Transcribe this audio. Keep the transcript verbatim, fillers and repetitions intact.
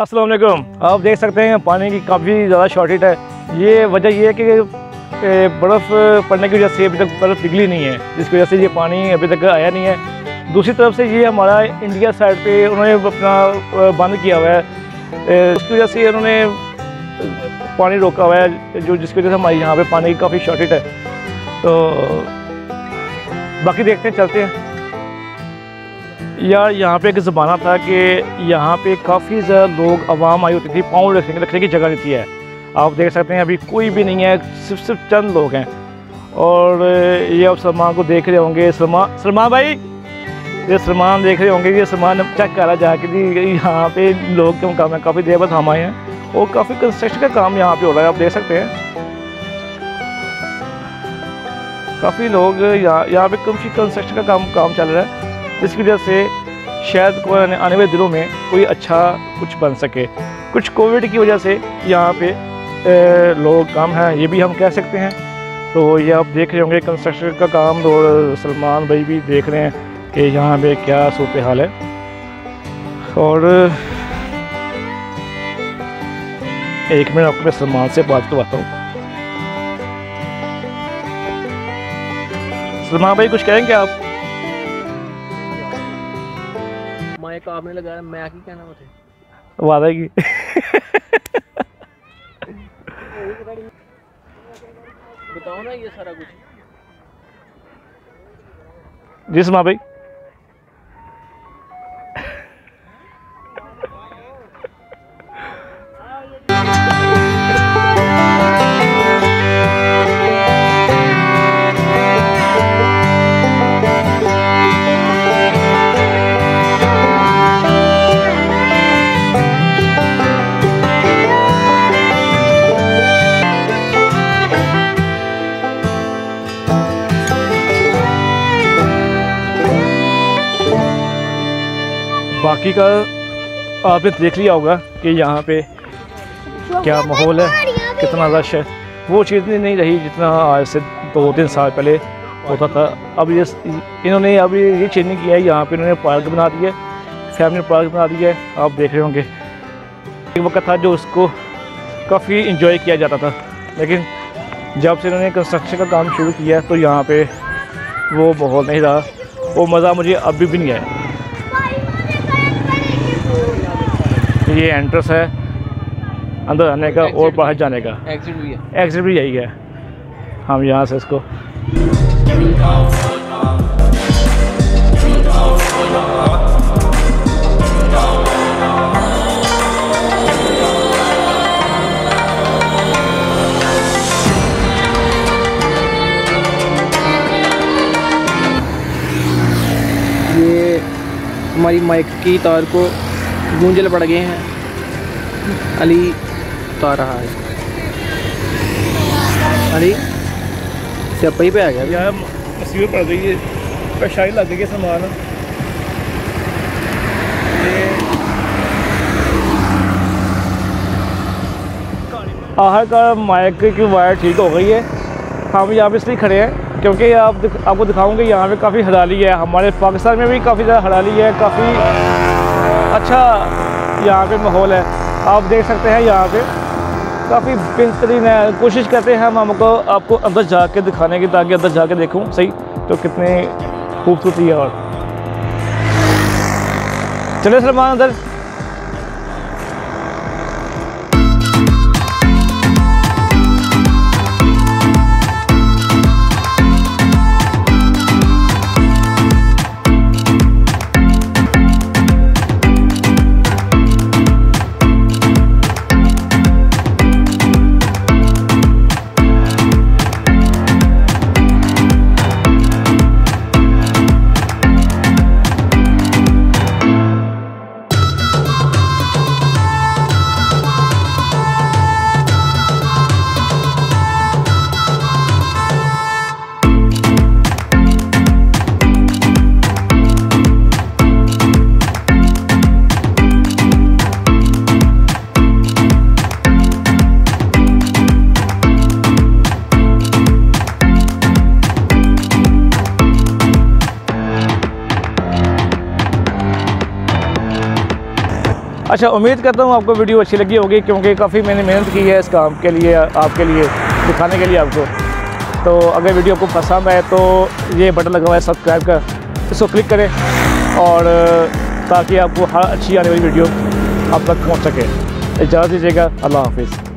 अस्सलाम वालेकुम। आप देख सकते हैं पानी की काफ़ी ज़्यादा शॉर्टेज है। ये वजह ये है कि बर्फ़ पड़ने की वजह से अभी तक बर्फ़ पिघली नहीं है, जिसकी वजह से ये पानी अभी तक आया नहीं है। दूसरी तरफ से ये हमारा इंडिया साइड पे उन्होंने अपना बंद किया हुआ है, उसकी वजह से उन्होंने पानी रोका हुआ है, जो जिसकी वजह से हमारे यहाँ पे पानी की काफ़ी शॉर्टेज है। तो बाकी देखते हैं, चलते हैं। यार यहाँ पे एक ज़माना था कि यहाँ पे काफ़ी ज़्यादा लोग आवाम आई होती थी, पाँव रखने रखने की जगह नहीं है। आप देख सकते हैं अभी कोई भी नहीं है, सिर्फ सिर्फ चंद लोग हैं। और ये आप सलमान को देख रहे होंगे, सलमान सलमान भाई ये सलमान देख रहे होंगे, ये सलमान चेक कर रहा जाके जी यहाँ पे लोग क्यों कम है। काफ़ी देर बाद हम आए हैं और काफ़ी कंस्ट्रक्शन का काम यहाँ पे हो रहा है, आप देख सकते हैं। काफ़ी लोग यहाँ यहाँ पे काफ़ी कंस्ट्रक्शन का काम काम चल रहा है, जिसकी वजह से शायद को आने वाले दिनों में कोई अच्छा कुछ बन सके। कुछ कोविड की वजह से यहाँ पे ए, लोग कम हैं, ये भी हम कह सकते हैं। तो ये आप देख रहे होंगे कंस्ट्रक्शन का काम, और सलमान भाई भी देख रहे हैं कि यहाँ पे क्या सूरत हाल है। और एक मिनट आपको मैं सलमान से बात करवाता हूँ। सलमान भाई कुछ कहेंगे आप? माइक आपने लगाया, मैं की कहना मुझे वादा की बताओ ना ये सारा कुछ। जी सलमान भाई, बाकी का आपने देख लिया होगा कि यहाँ पे क्या माहौल है, कितना रश है। वो चीज़ नहीं रही जितना आज से दो तीन साल पहले होता था। अब ये इन्होंने अभी ये चेंजिंग किया है, यहाँ पे इन्होंने पार्क बना दिया है, फैमिली पार्क बना दिया है। आप देख रहे होंगे एक वक्त था जो उसको काफ़ी इंजॉय किया जाता था, लेकिन जब से इन्होंने कंस्ट्रक्शन का काम शुरू किया तो यहाँ पे वो माहौल नहीं रहा, वो मज़ा मुझे अभी भी नहीं आया। ये एंट्रेंस है अंदर आने का और बाहर जाने का। एग्जिट भी है, एग्जिट भी यही है। हम यहाँ से इसको ये हमारी माइक की तार को गूंजल पड़ गए हैं, अली उतार रहा है। अली सियापी पे आ गया यार, मुसीबत पड़ गई है, पेशाई लग गई है सामान। आखिरकार माइक की वायर ठीक हो गई है। हम यहाँ पे इसलिए खड़े हैं क्योंकि आप दिख, आपको दिखाऊंगे यहाँ पे काफ़ी हरियाली है। हमारे पाकिस्तान में भी काफ़ी ज़्यादा हरियाली है, काफ़ी अच्छा यहाँ पे माहौल है। आप देख सकते हैं यहाँ पे काफ़ी बेहतरीन है। कोशिश करते हैं हम हमको आपको अंदर जाके दिखाने की, ताकि अंदर जाके देखूँ सही तो कितने खूबसूरती है। और चले सलमान अंदर। अच्छा, उम्मीद करता हूँ आपको वीडियो अच्छी लगी होगी, क्योंकि काफ़ी मैंने मेहनत की है इस काम के लिए, आपके लिए दिखाने के लिए आपको। तो अगर वीडियो आपको पसंद आए तो ये बटन लगा हुआ है सब्सक्राइब का, इसको क्लिक करें और ताकि आपको हर अच्छी आने वाली वीडियो आप तक पहुँच सके। इजाज़त दीजिएगा, अल्लाह हाफिज़।